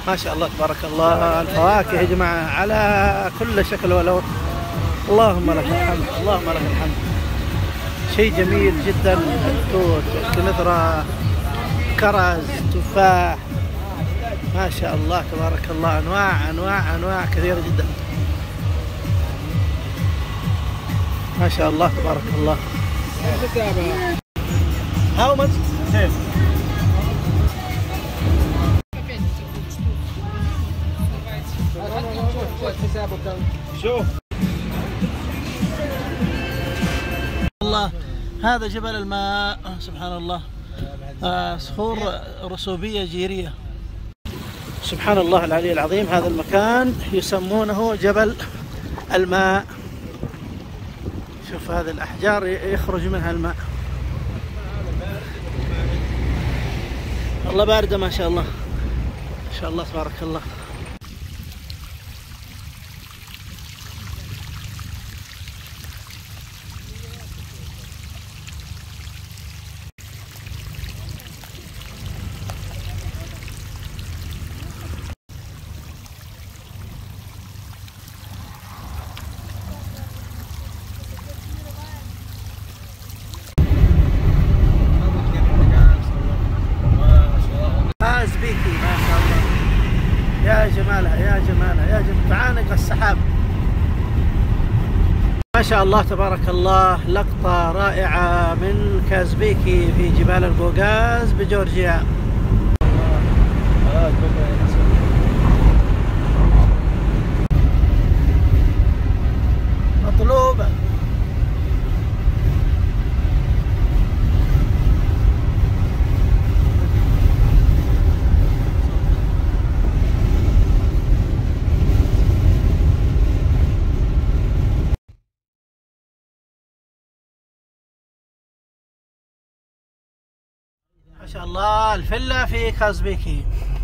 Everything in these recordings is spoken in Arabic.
ما شاء الله تبارك الله، الفواكه يا جماعة على كل شكل ولون. اللهم لك الحمد، اللهم لك الحمد. شيء جميل جدا، التوت، الكنذرة، كرز، تفاح، ما شاء الله تبارك الله، أنواع كثيرة جدا، ما شاء الله تبارك الله. How much? شوف الله، هذا جبل الماء، سبحان الله، صخور رسوبية جيرية، سبحان الله العلي العظيم. هذا المكان يسمونه جبل الماء. شوف هذه الأحجار يخرج منها الماء، والله باردة ما شاء الله، ما شاء الله تبارك الله. كازبيكي ما شاء الله، يا جمالها يا جمالها يا جمال، تعانق السحاب، ما شاء الله تبارك الله. لقطة رائعة من كازبيكي في جبال القوقاز بجورجيا. مطلوبة. ما شاء الله الفيلا في كازبيكي.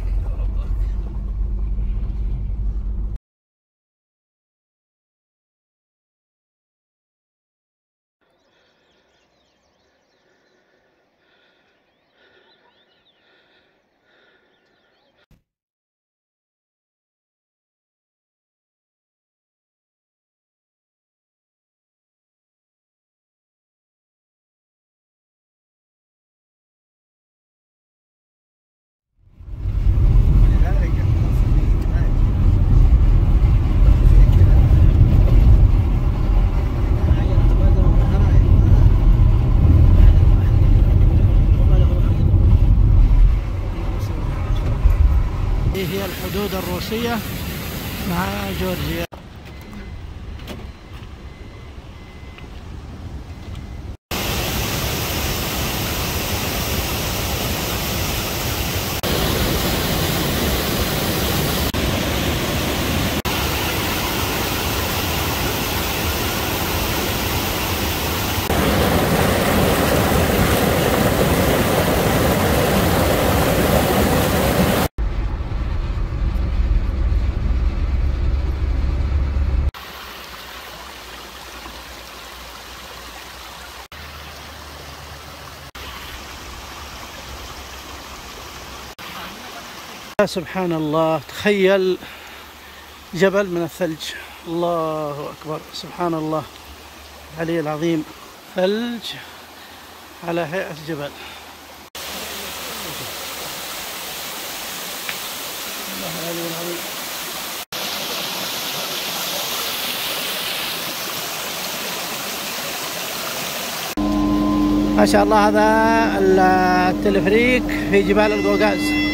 هي الحدود الروسية مع جورجيا. سبحان الله، تخيل جبل من الثلج، الله أكبر، سبحان الله العلي العظيم، ثلج على هيئة جبل. الله العلي العظيم. ما شاء الله، هذا التلفريك في جبال القوقاز.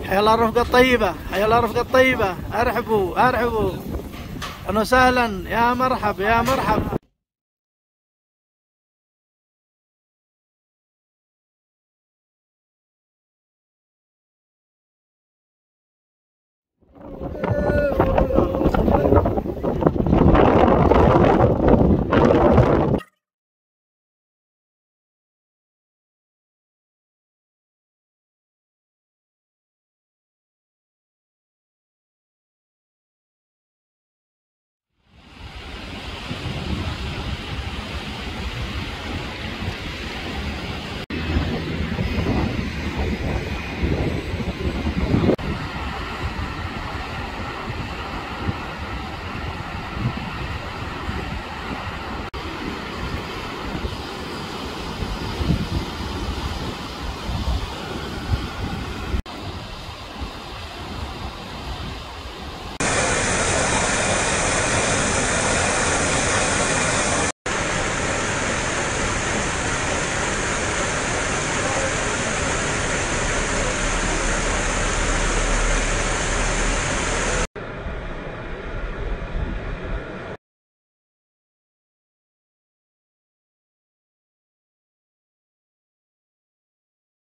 حيا الله الرفقة الطيبة، حيا الله الرفقة الطيبة، ارحبوا ارحبوا، اهلا وسهلا، يا مرحب يا مرحب.